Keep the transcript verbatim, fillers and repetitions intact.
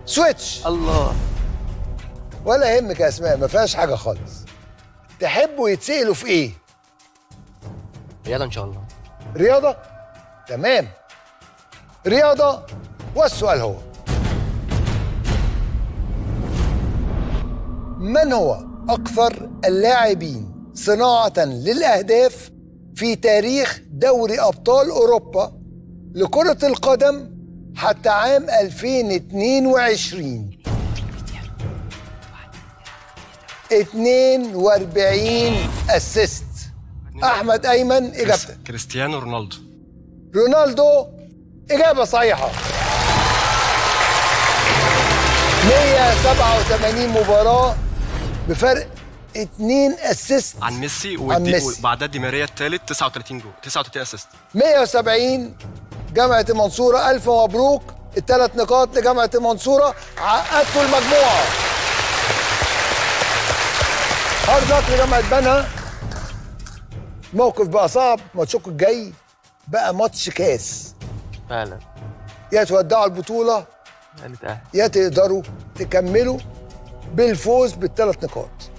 سويتش. الله. ولا يهمك يا اسماء، ما فيهاش حاجه خالص. تحبوا يتسالوا في ايه؟ رياضه ان شاء الله. رياضه؟ تمام، رياضه. والسؤال هو: من هو اكثر اللاعبين صناعه للاهداف في تاريخ دوري ابطال اوروبا لكره القدم حتى عام ألفين واثنين وعشرين؟ اثنين وأربعين اسيست. احمد ايمن اجابتك. كريستيانو رونالدو. رونالدو اجابه صحيحه. مية وسبعة وثمانين مباراه بفرق اتنين اسيست عن ميسي، عن ميسي. وبعدها دي ماريا الثالث تسعة وثلاثين جول، تسعة وثلاثين اسيست. مية وسبعين. جامعه المنصوره الف مبروك، الثلاث نقاط لجامعه المنصوره، عقدتوا المجموعه. هارد لك لجامعه بنها. موقف بقى صعب، ماتشكم الجاي بقى ماتش كاس فعلا. يا تودعوا البطوله هنتأهل يا تقدروا تكملوا بالفوز بالثلاث نقاط.